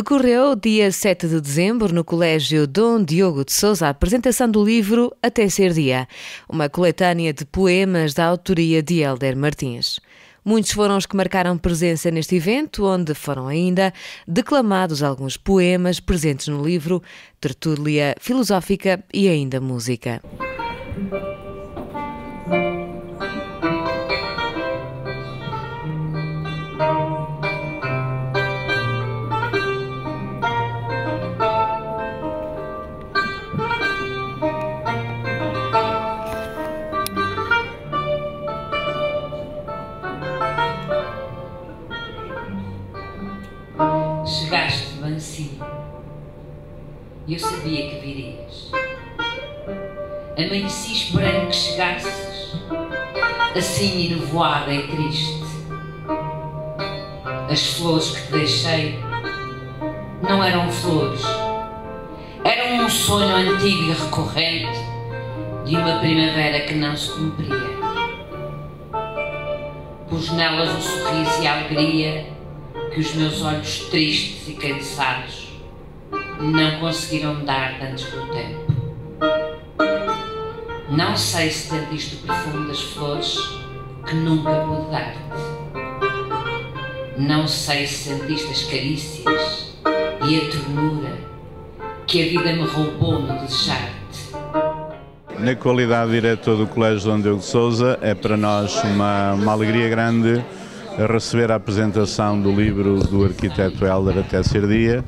Decorreu dia 7 de dezembro no Colégio Dom Diogo de Sousa a apresentação do livro Até Ser Dia, uma coletânea de poemas da autoria de Hélder Martins. Muitos foram os que marcaram presença neste evento, onde foram ainda declamados alguns poemas presentes no livro, tertúlia filosófica e ainda música. Chegaste mansinho, e eu sabia que virias. Amanheci esperando que chegasses, assim enevoada e triste. As flores que te deixei não eram flores, eram um sonho antigo e recorrente de uma primavera que não se cumpria. Pus nelas o sorriso e a alegria que os meus olhos tristes e cansados não conseguiram dar antes do tempo. Não sei se sentiste o perfume das flores que nunca pude dar-te. Não sei se sentiste as carícias e a ternura que a vida me roubou no desejar-te. Na qualidade de diretor do Colégio Dom Diogo de Sousa, é para nós uma alegria grande a receber a apresentação do livro do arquiteto Hélder Até Ser Dia.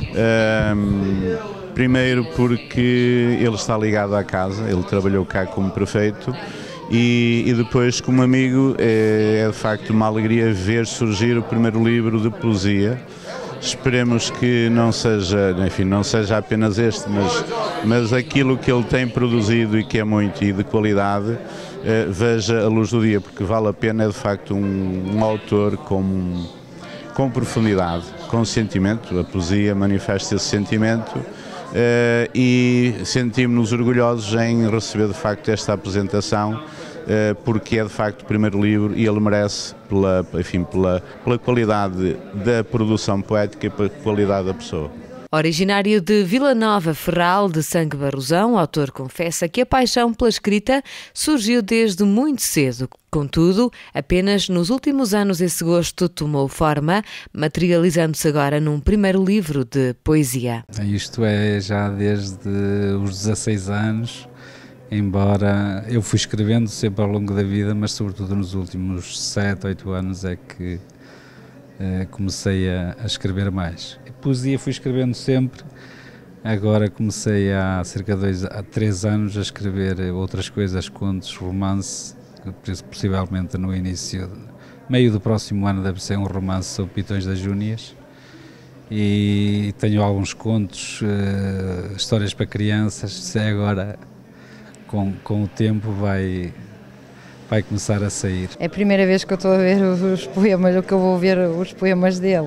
Primeiro porque ele está ligado à casa, ele trabalhou cá como prefeito, e depois como amigo é de facto uma alegria ver surgir o primeiro livro de poesia. Esperemos que não seja apenas este, mas aquilo que ele tem produzido e que é muito e de qualidade, veja a luz do dia, porque vale a pena, é de facto um autor com profundidade, com sentimento. A poesia manifesta esse sentimento e sentimos-nos orgulhosos em receber de facto esta apresentação, porque é de facto o primeiro livro e ele merece pela qualidade da produção poética e pela qualidade da pessoa. Originário de Vila Nova Ferral de Sangue Barrosão, o autor confessa que a paixão pela escrita surgiu desde muito cedo. Contudo, apenas nos últimos anos esse gosto tomou forma, materializando-se agora num primeiro livro de poesia. Isto é já desde os 16 anos, embora eu fui escrevendo sempre ao longo da vida, mas sobretudo nos últimos 7, 8 anos é que comecei a escrever mais. A poesia fui escrevendo sempre, agora comecei há cerca de 3 anos a escrever outras coisas, contos, romance, possivelmente no meio do próximo ano deve ser um romance sobre Pitões das Júnias, e tenho alguns contos, histórias para crianças. Se agora com o tempo vai começar a sair. É a primeira vez que eu estou a ver os poemas, que eu vou ver os poemas dele.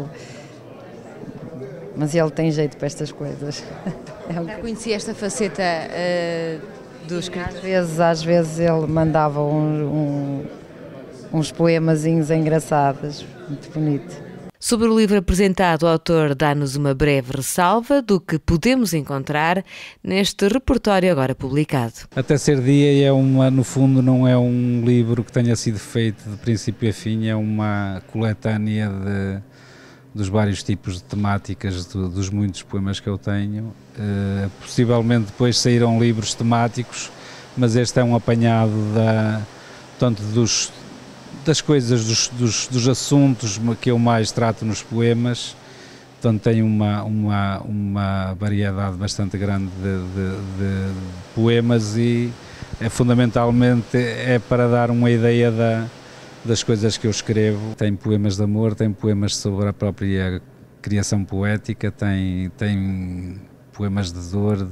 Mas ele tem jeito para estas coisas. Já conhecia esta faceta do escritor? Às vezes ele mandava uns poemazinhos engraçados, muito bonito. Sobre o livro apresentado, o autor dá-nos uma breve ressalva do que podemos encontrar neste repertório agora publicado. Até Ser Dia no fundo não é um livro que tenha sido feito de princípio a fim, é uma coletânea dos vários tipos de temáticas dos muitos poemas que eu tenho. Possivelmente depois saíram livros temáticos, mas este é um apanhado tanto das coisas, dos assuntos que eu mais trato nos poemas. Portanto, tem uma variedade bastante grande de poemas e fundamentalmente é para dar uma ideia das coisas que eu escrevo. Tem poemas de amor, tem poemas sobre a própria criação poética, tem poemas de dor,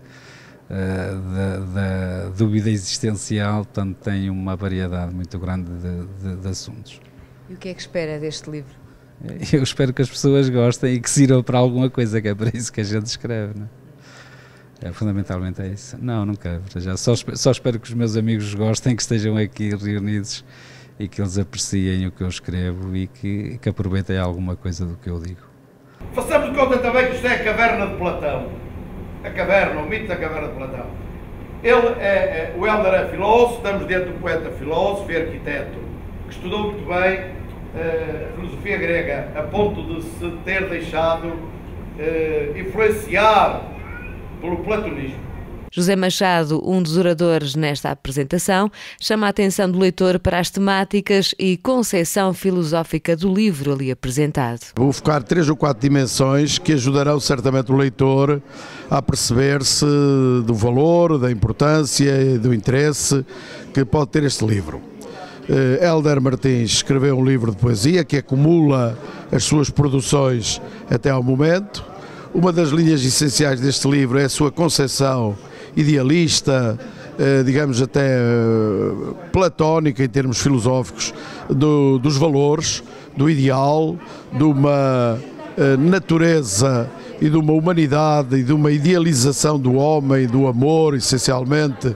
da dúvida existencial, portanto tem uma variedade muito grande de assuntos. E o que é que espera deste livro? Eu espero que as pessoas gostem e que sirvam para alguma coisa, que é para isso que a gente escreve, não é? Fundamentalmente é isso. Não quero, já só espero que os meus amigos gostem, que estejam aqui reunidos e que eles apreciem o que eu escrevo e que aproveitem alguma coisa do que eu digo. Façamos de conta também que isto é a caverna de Platão. A caverna, o mito da caverna de Platão. O Hélder é filósofo, estamos diante de um poeta filósofo e arquiteto, que estudou muito bem a filosofia grega, a ponto de se ter deixado influenciar pelo platonismo. José Machado, um dos oradores nesta apresentação, chama a atenção do leitor para as temáticas e concepção filosófica do livro ali apresentado. Vou focar 3 ou 4 dimensões que ajudarão certamente o leitor a perceber-se do valor, da importância e do interesse que pode ter este livro. Hélder Martins escreveu um livro de poesia que acumula as suas produções até ao momento. Uma das linhas essenciais deste livro é a sua concepção idealista, digamos até platónica em termos filosóficos, dos valores, do ideal, de uma natureza e de uma humanidade e de uma idealização do homem, do amor, essencialmente,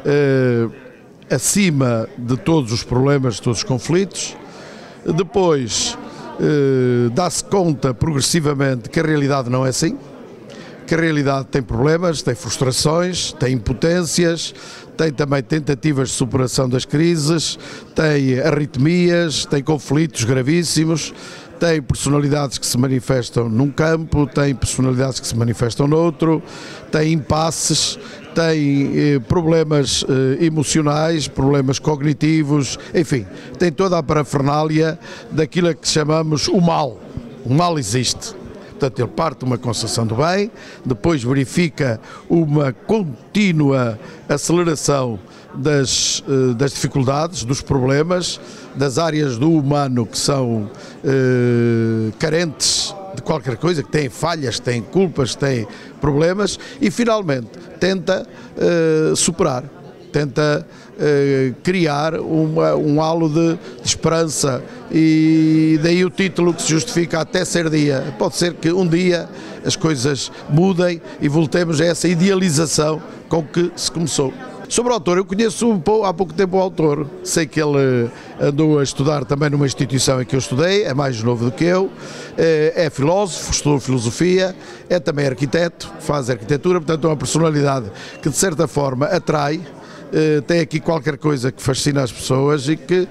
acima de todos os problemas, de todos os conflitos. Depois, dá-se conta progressivamente que a realidade não é assim, que a realidade tem problemas, tem frustrações, tem impotências, tem também tentativas de superação das crises, tem arritmias, tem conflitos gravíssimos, tem personalidades que se manifestam num campo, tem personalidades que se manifestam noutro, tem impasses, tem problemas emocionais, problemas cognitivos, enfim, tem toda a parafernália daquilo a que chamamos o mal. O mal existe. Portanto, ele parte de uma concepção do bem, depois verifica uma contínua aceleração das dificuldades, dos problemas, das áreas do humano que são carentes de qualquer coisa, que têm falhas, têm culpas, têm problemas e finalmente tenta superar, tenta criar um halo de esperança e daí o título que se justifica até ser dia. Pode ser que um dia as coisas mudem e voltemos a essa idealização com que se começou. Sobre o autor, eu conheço há pouco tempo o autor, sei que ele andou a estudar também numa instituição em que eu estudei, é mais novo do que eu, é filósofo, estudou filosofia, é também arquiteto, faz arquitetura, portanto é uma personalidade que de certa forma atrai, tem aqui qualquer coisa que fascina as pessoas e que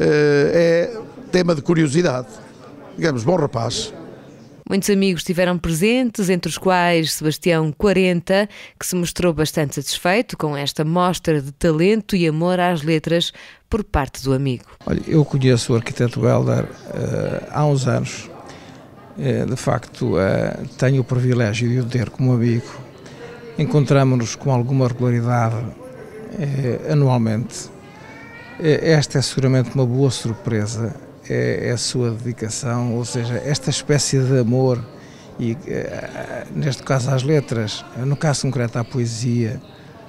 é tema de curiosidade. Digamos, bom rapaz. Muitos amigos estiveram presentes, entre os quais Sebastião 40, que se mostrou bastante satisfeito com esta mostra de talento e amor às letras por parte do amigo. Olha, eu conheço o arquiteto Hélder há uns anos. De facto, tenho o privilégio de o ter como amigo. Encontramos-nos com alguma regularidade anualmente. Esta é seguramente uma boa surpresa, é a sua dedicação, ou seja, esta espécie de amor, e neste caso às letras, no caso concreto à poesia,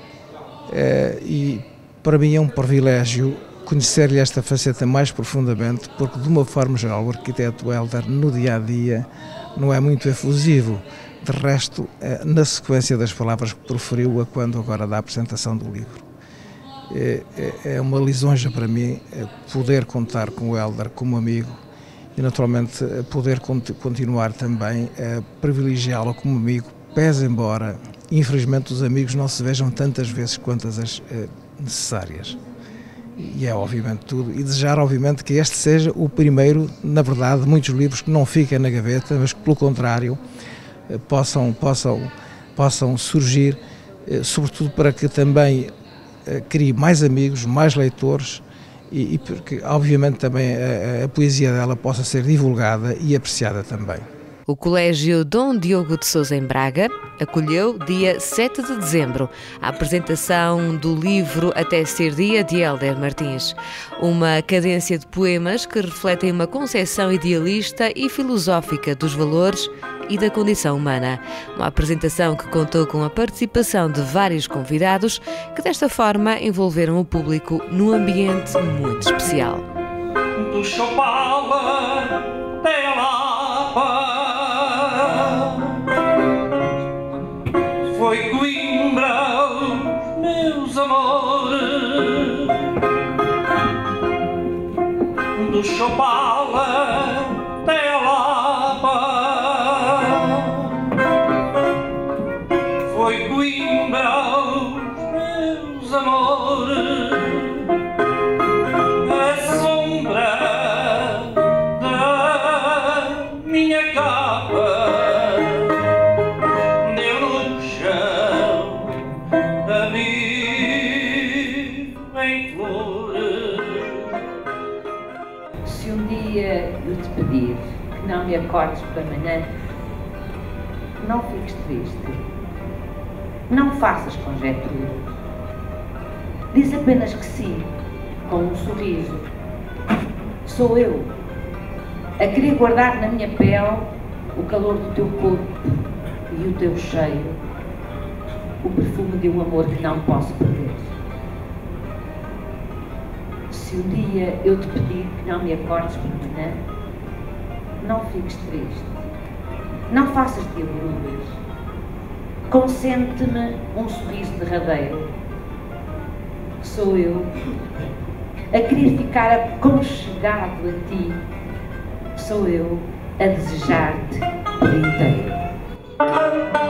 e para mim é um privilégio conhecer-lhe esta faceta mais profundamente, porque de uma forma geral o arquiteto Hélder no dia-a-dia não é muito efusivo. De resto, na sequência das palavras que proferiu quando agora da apresentação do livro. É uma lisonja para mim poder contar com o Hélder como amigo e naturalmente poder continuar também a privilegiá-lo como amigo, pese embora infelizmente os amigos não se vejam tantas vezes quantas as necessárias. E é obviamente tudo, e desejar obviamente que este seja o primeiro, na verdade, de muitos livros que não fiquem na gaveta, mas que pelo contrário possam surgir, sobretudo para que também crie mais amigos, mais leitores e porque obviamente também a poesia dela possa ser divulgada e apreciada também. O Colégio Dom Diogo de Sousa em Braga acolheu dia 7 de dezembro a apresentação do livro Até Ser Dia de Hélder Martins, uma cadência de poemas que refletem uma concepção idealista e filosófica dos valores e da condição humana. Uma apresentação que contou com a participação de vários convidados que desta forma envolveram o público num ambiente muito especial. Do Chopala até a Lapa foi Coimbra, meus amores. Do Chopala até a Lapa foi Coimbra aos meus amores, a sombra da minha capa deu no chão a mim em flores. Se um dia eu te pedir que não me acordes para amanhã, não fiques triste. Não faças conjecturas. Diz apenas que sim, com um sorriso. Sou eu, a querer guardar na minha pele o calor do teu corpo e o teu cheiro, o perfume de um amor que não posso perder. Se um dia eu te pedir que não me acordes para amanhã, não fiques triste. Não faças diabuluras. Consente-me um sorriso derradeiro. Sou eu, a querer ficar aconchegado a ti. Sou eu, a desejar-te por inteiro.